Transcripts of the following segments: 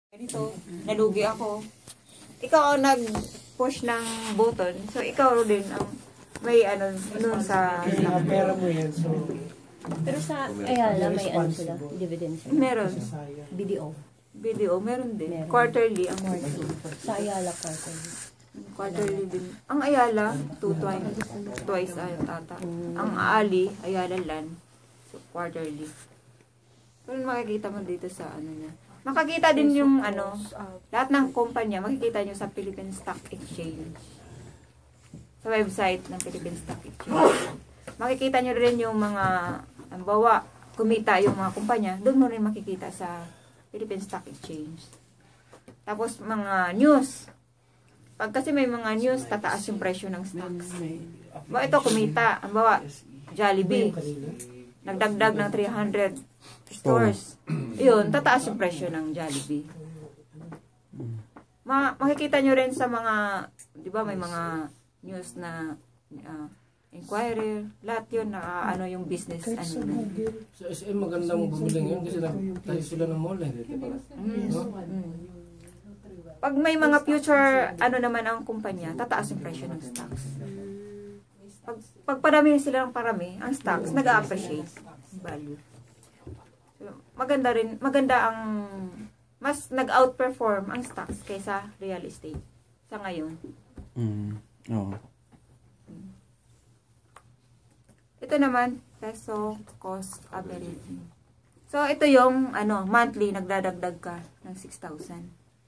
Ganito, nalugi ako. Ikaw ang nag-push ng button. So, ikaw din ang may ano, nun sa... pera mo yan, so... Pero sa Ayala, may ano sila, dividends. Meron. BDO. BDO, meron din. Meron. Quarterly ang market. Sa Ayala, quarterly. Quarterly din. Ang Ayala, twice ata. Ang Ali, Ayala Land, so quarterly. Pero makikita mo dito sa ano niya. Makikita din yung ano, lahat ng kumpanya, makikita nyo sa Philippine Stock Exchange. Sa website ng Philippine Stock Exchange. Makikita nyo rin yung mga, ang bawa, kumita yung mga kumpanya, doon mo rin makikita sa Philippine Stock Exchange. Tapos mga news. Pag kasi may mga news, tataas yung presyo ng stocks. Bawa ito kumita, ang bawa, Jollibee. Nagdagdag ng 300 stores. Yun, tataas yung presyo ng Jollibee. Makikita nyo rin sa mga, di ba may mga news na inquiry, lahat yun na ano yung business. Ano. Sa SM magandang bumili ngayon kasi tayo sila ng mall eh. Pag may mga future, ano naman ang kumpanya, tataas yung presyo ng stocks. Pag parami sila ng parami, ang stocks, nag-appreciate value. So, maganda ang, mas nag-outperform ang stocks kaysa real estate sa ngayon. Oo. Ito naman, peso cost average. So, ito yung, ano, monthly, nagdadagdag ka ng 6,000.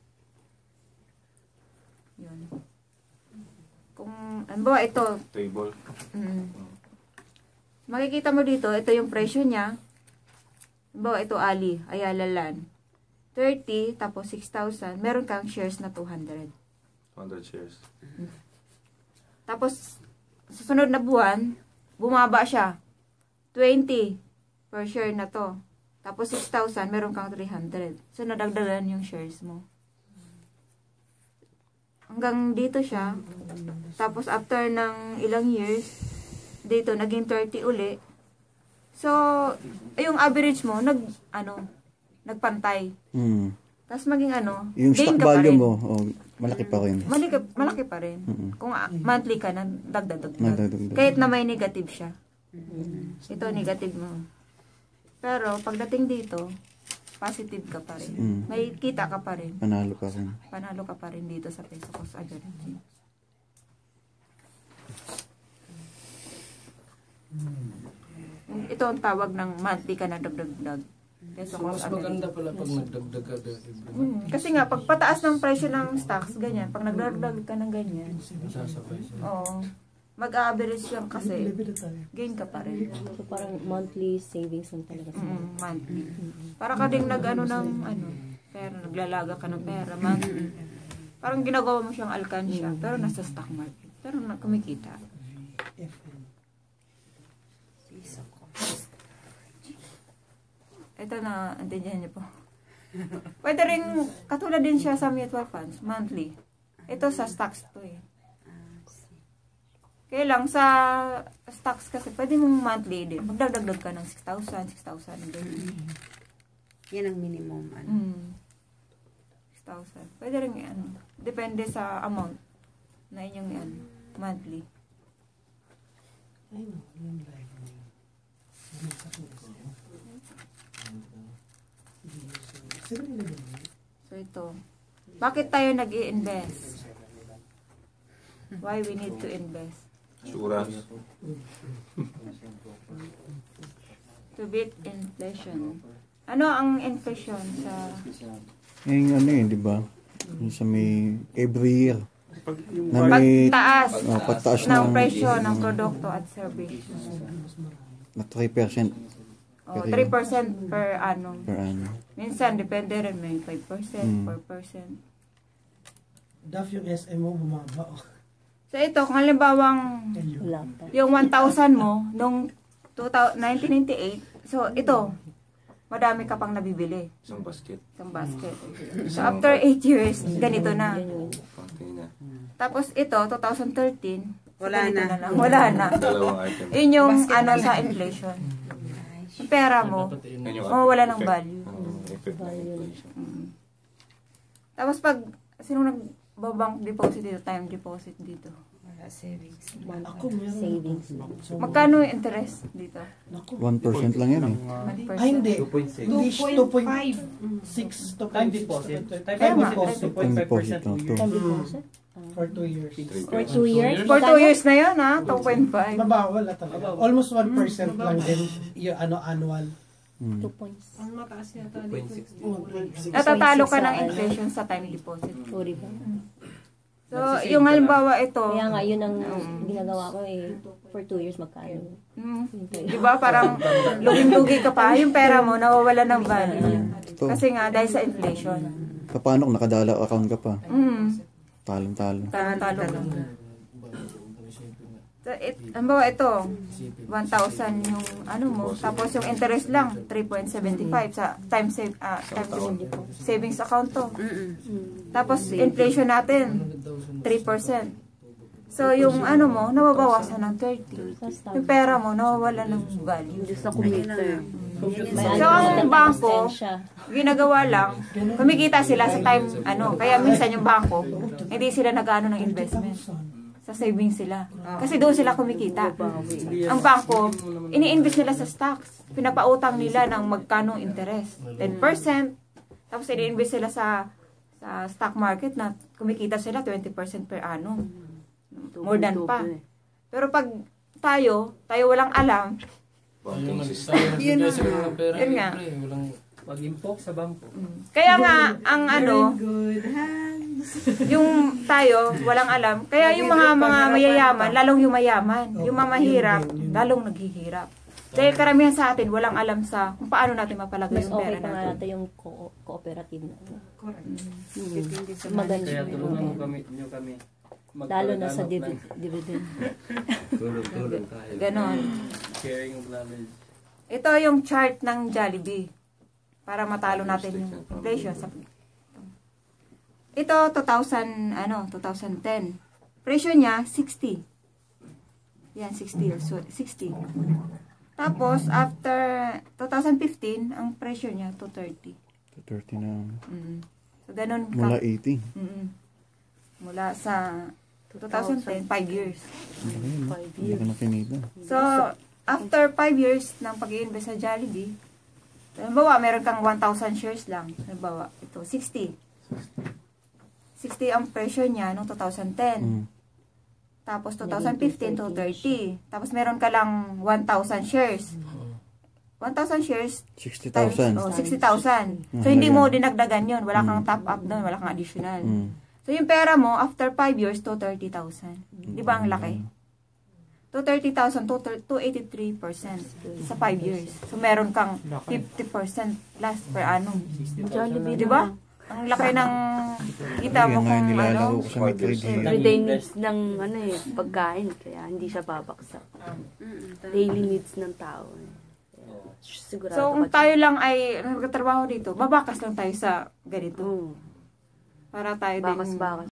Yun. Kung, ano ba, ito. Table. Makikita mo dito, ito yung presyo niya. Ano ba, ito Ali, Ayala Land. 30, tapos 6,000. Meron kang shares na 200. 200 shares. Tapos, susunod na buwan, bumaba siya. 20 per share na to. Tapos 6,000, meron kang 300. So, nadagdagan yung shares mo. Hanggang dito siya. Tapos, after ng ilang years, dito, naging 30 uli. So, yung average mo, nagpantay. Tapos maging yung gain stock ka pa value rin. mo, malaki pa rin. Malaki pa rin. Kung monthly ka, nagdagdag. Nagdagdag. Kahit na may negative siya. Ito, negative mo. Pero, pagdating dito, positive ka pa rin. May kita ka pa rin. Panalo ka rin. Panalo ka pa rin dito sa peso cost averaging. Ito ang tawag ng monthly ka na dagdag. Peso So, mas cost maganda averaging. pala pag nagdagdag ka. Kasi nga, pag pataas ng presyo ng stocks, ganyan. Pag nagdagdag ka ng ganyan, Masasabay siya. oo, mag-average yan kasi gain ka pa rin. So parang monthly savings lang talaga sila. Monthly. Para ka ding ng pera, naglalaga ka ng pera, monthly. Parang ginagawa mo siyang alkansya, pero nasa stock market. Pero kumikita. Ito na, antindihan niyo po. Pwede rin, katulad din siya sa mutual funds, monthly. Ito sa stocks to eh. Kaya lang, sa stocks kasi, pwede mong monthly din. Magdagdag ka ng 6,000, 6,000. Yan ang minimum. 6,000. Pwede rin yan. Depende sa amount na inyong yan. Monthly. So ito. Bakit tayo nag-i-invest? Why we need to invest? Insurance. To beat inflation. Ano ang inflation sa... Yung di ba? Yung sa may every year. Na may pagtaas ng presyo ng produkto at service. na 3%. 3% per annum. Per annum. Minsan, depende rin. May 5%, 4%. Daf yung SM mo bumaba. So ito, kung halimbawang yung 1,000 mo nung 1998, so ito, madami ka pang nabibili. Isang basket. Isang basket. So after 8 years, ganito na. Tapos ito, 2013, Wala na. Wala na. Dalawang item. Yun yung sa inflation. Yung pera mo, mawawala ng value. Effect ng inflation. Tapos pag, sino nagbabank deposit dito, time deposit dito? Wala savings. Ako meron. Savings. Magkano yung interest dito? 1% lang yan eh. 1%. Ay, hindi. 2.6. Hindi, 2.5. 2.6 to Time deposit. Time Tama. deposit, Time 2.5% deposit, 2 years. Time deposit? for 2 years. For 2 years? For 2 years na yun, ha? 2.5. Mabawal na talaga. Almost 1% lang din yung annual. 2 points. Ang mataas yata 2.6. Natatalo ka ng inflation sa time deposit. Sorry ba? So, yung halimbawa ito, Kaya nga, yun ang ginagawa ko eh. For 2 years, magkano? di ba parang luging-lugi ka pa, yung pera mo nawawala ng value. Ito. Kasi nga, dahil sa inflation. Paano kung nakadala account ka pa? Talong-talo Talong-talo. lang. So, halimbawa ito, 1,000 yung ano mo, tapos yung interest lang, 3.75 sa time savings account to. Tapos inflation natin, 3%. So yung ano mo, nababawasan ng 30. Yung pera mo, nawawala ng value. sa kumita. So ang bangko, ginagawa lang, kumikita sila sa time, kaya minsan yung bangko, hindi sila nag-ano ng investment. Sa savings sila. Kasi doon sila kumikita. Ang bangko, ini-invest nila sa stocks. Pinapautang nila ng magkanong interest. 10%. Tapos ini-invest sila sa stock market na kumikita sila 20% per annum. More than pa. Pero pag tayo walang alam, Banking system. Yun yun nga. Walang pag-impok sa bangko. Kaya nga, ang yung tayo, walang alam. Kaya yung mga mayayaman, lalong yung mayaman. Yung mga mahirap, lalong naghihirap. Dahil karamihan sa atin, walang alam sa kung paano natin mapalagay Mas yung okay pera pa nga natin. natin yung cooperative na. Depende sa Maganda. Kaya tulungan mo kami, nyo kami. Lalo na sa Magpalaganap ng dividend. Tulong tayo. Ganon. Sharing of knowledge. Ito yung chart ng Jollibee. Para matalo natin yung inflation. Ito, 2010. Presyo niya, 60. Yan, 60 or so. 60. Tapos, after 2015, ang presyo niya, 230. 30 na. So, ganun ka. Mula 80. Mula sa 2010, 5 years. Hindi ka na kinita. So, after 5 years ng pag-i-invest sa Jollibee, halimbawa, meron kang 1,000 shares lang. Halimbawa, ito, 60. 60 ang presyo niya noong 2010. Tapos 2015 to 30. Tapos meron ka lang 1,000 shares. 1,000 shares 60,000. 60,000. So hindi mo dinagdagan 'yon, wala kang top up doon, wala kang additional. So yung pera mo after 5 years to 30,000. 'Di ba ang laki? To 30,000 to 283% sa 5 years. So meron kang 50% plus per annum. Di ba? Ang laki ng kita mo Kaya nga kung nilalaro ko sa may trade here. Everyday needs ng pagkain, kaya hindi siya babaksak. Daily needs ng tao. Kaya, sigurado So kung tayo lang ay nagtatrabaho dito, babakas lang tayo sa ganito. Para tayo din Bakas-bakas.